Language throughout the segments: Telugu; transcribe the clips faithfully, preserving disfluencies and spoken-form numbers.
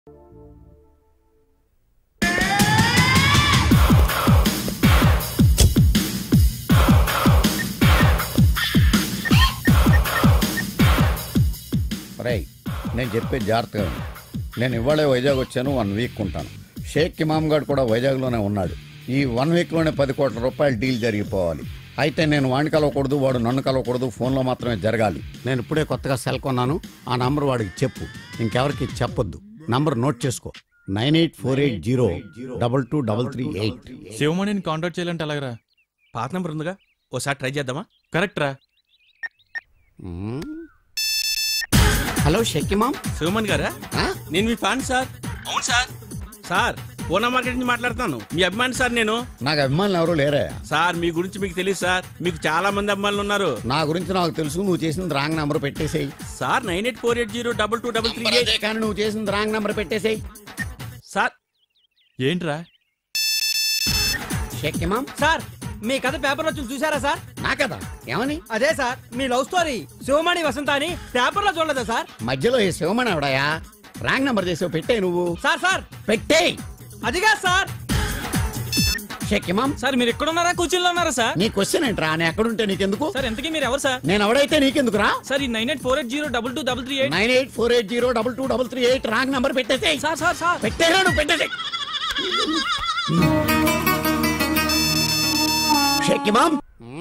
రై నేను చెప్పేది జాగ్రత్తగా ఉంది. నేను ఇవాళే వైజాగ్ వచ్చాను, వన్ వీక్ ఉంటాను. షేక్ ఇమామ్ గారు కూడా వైజాగ్లోనే ఉన్నాడు. ఈ వన్ వీక్లోనే పది కోట్ల రూపాయల డీల్ జరిగిపోవాలి. అయితే నేను వాడిని కలవకూడదు, వాడు నన్ను కలవకూడదు, ఫోన్లో మాత్రమే జరగాలి. నేను ఇప్పుడే కొత్తగా సెల్ కొన్నాను, ఆ నంబర్ వాడికి చెప్పు, ఇంకెవరికి చెప్పొద్దు. నంబర్ నోట్ చేసుకో, nine eight four eight zero double two double three eight. శివమణిని కాంటాక్ట్ చేయాలంటే అలాగరా? పాత నంబర్ ఉందిగా, ఓసారి ట్రై చేద్దామా? కరెక్ట్ రా. హలో షేక్ ఇమామ్. శివమణి గారా? నేను మీ ఫ్యాన్ సార్. అవును సార్. సార్ పూనా మార్కెట్ నుంచి మాట్లాడుతాను, మీ అభిమాని సార్. నేను నాకు అభిమానులు ఎవరు లేరే సార్. మీ గురించి మీకు తెలియదు సార్, మీకు చాలా మంది అభిమానులు ఉన్నారు. నా గురించి నాకు తెలుసు. నువ్వు చేసింది రాంగ్ నంబర్ పెట్టేసేయి sir. Nine eight four eight zero double two double three eight. కానీ నువ్వు చేసింది రాంగ్ నంబర్ పెట్టేసేయి సార్. ఏంట్రా? షేక్ ఇమామ్ సార్, మీ కథ పేపర్ లో చూసారా సార్? నా కదా ఏమని? అదే సార్, మీ లవ్ స్టోరీ శివమణి వసంత అని పేపర్ లో చూడలేదా సార్? మధ్యలో ఈ శివమణి ఎవడాయా? రాంగ్ నంబర్ చేసావు, పెట్టే నువ్వు. సార్ సార్ పెట్టే. అదిగా సార్. షేక్ ఇమామ్ సార్ మీరు ఎక్కడ ఉన్నారా? కూర్చుల్లో ఉన్నారా సార్? నీ క్వశ్చన్ ఏంట్రా? నేను ఎక్కడుంటే నీకెందుకు? సార్ ఎంతకీ మీరు ఎవరు సార్? నేను ఎవడైతే నీకెందుకురా? సార్ ఈ nine eight four eight zero double two double three eight nine eight four eight zero double two double three eight wrong number పెట్టేసేయ్. సార్ సార్ సార్ పెట్టేరా నువ్వు, పెట్టేసేయ్. షేక్ ఇమామ్,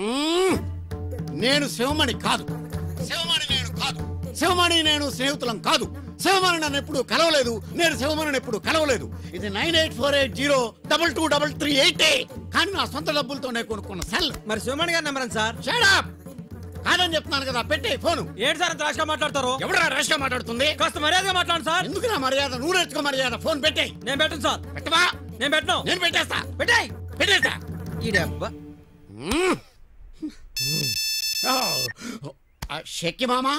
నేను శివమణి కాదు. శివమణి నేను కాదు. శివమణి నేను స్నేహితులం కాదు. శివమణి నన్ను ఎప్పుడు కలవలేదు, నేను శివమణిని ఎప్పుడు కలవలేదు. ఇది nine eight four eight zero double two double three eight. కానీ నా సొంత డబ్బులతోనే కొనుక్కున్న సెల్. మరి శివమణి గారి నెంబర్ సార్? Shut up. కాదని చెప్తున్నాను కదా, పెట్టే ఫోను. ఏంటి సార్ అంత రాష్గా మాట్లాడతారు? ఎవడా రాష్గా మాట్లాడుతుంది? కాస్త మర్యాదగా మాట్లాడు సార్. ఎందుకు నా మర్యాద? నువ్వు నేర్చుకో మర్యాద. ఫోన్ పెట్టే. నేను పెట్టను సార్. పెట్టవా? నేను పెట్టను. నేను పెట్టేస్తా. పెట్టాయి పెట్టేస్తా. ఈ డబ్బా. షేక్ మామా,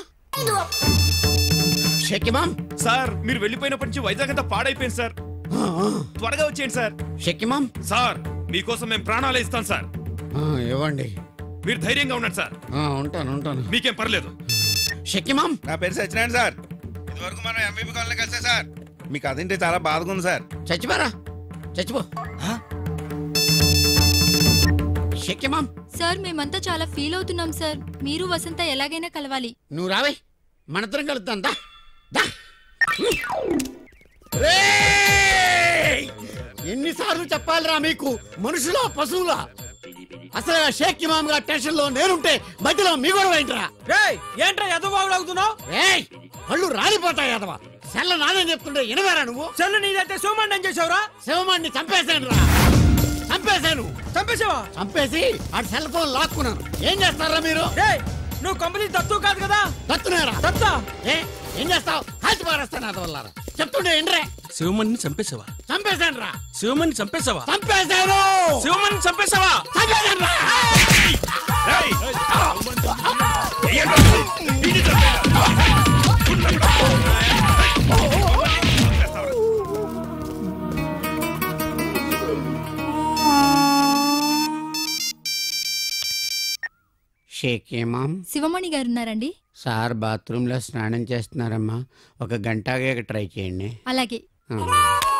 షేక్ ఇమామ్. సార్ మీరు వెళ్ళిపోయినప్పటి నుంచి వైజాగ్ అంతా పాడైపోయింది సార్. త్వరగా వచ్చేయండి సార్. షేక్ ఇమామ్ సార్ మీకోసం మేము ప్రాణాలే ఇస్తాం సార్. ఇవ్వండి. మీరు ధైర్యంగా ఉండండి సార్. ఉంటాను ఉంటాను మీకేం పర్లేదు. షేక్ ఇమామ్. నా పేరు సత్యనారాయణ సార్. ఇదివరకు మనం ఎంబీబీ కాలనీ కలిసా సార్. మీకు అదేంటే చాలా బాధగా ఉంది సార్. చచ్చిపోరా, చచ్చిపో. షేక్ ఇమామ్. సార్ మేమంతా చాలా ఫీల్ అవుతున్నాం సార్. మీరు వసంత ఎలాగైనా కలవాలి. నువ్వు రావే, మనిద్దరం కలుద్దాం. దా దా. ఎన్నిసార్లు చెప్పాలిరా మీకు, మనుషులా పశువులా? అసలు షేక్ ఇమామ్ గారి టెన్షన్ లో నేనుంటే మధ్యలో మీ కూడా ఏంట్రా? ఏంట్రా ఎదవాగుడు అవుతున్నావు? ఏయ్ కళ్ళు రాలిపోతాయి ఎదవా. సెల్ల నాదని చెప్తుంటే వినవేరా నువ్వు? సెల్లు నీదైతే శివమణి ఏం చేసావురా? శివమణిని చంపేశాను రా. చంపేశాను. చంపేసావా? చంపేసి ఆ సెల్ ఫోన్ లాక్కున్నాను. ఏం చేస్తారా మీరు? నువ్వు కంపెనీ దత్తు కాదు కదా? దత్తునేరా. దత్తా? ఏ ఏం చేస్తావు? కాల్చి పారేస్తాను అదవల్లారా. చెప్తుండే ఏంట్రే? శివమణిని చంపేసావా? చంపేశాను రా. శివమణిని చంపేసావా? చంపేశాను. శివమణిని చంపేసావా? చంపేశాను రా. షేక్ ఇమామ్. శివమణి గారు ఉన్నారండి? సార్ బాత్రూంలో స్నానం చేస్తున్నారమ్మా, ఒక గంట ఆగాక ట్రై చేయండి. అలాగే.